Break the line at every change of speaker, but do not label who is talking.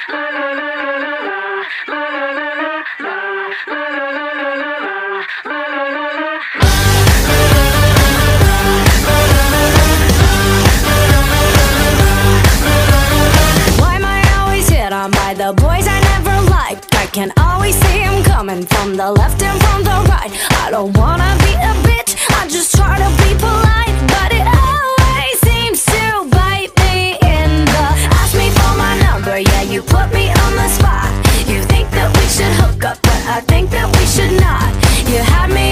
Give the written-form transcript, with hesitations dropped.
By the boys I never liked, I can always see them coming from the left and from the right. I don't wanna be a bitch, I just try to be polite, but it always seems to bite me in the ask me for my number, yeah, you put me on the spot. You think that we should hook up, but I think that we should not. You had me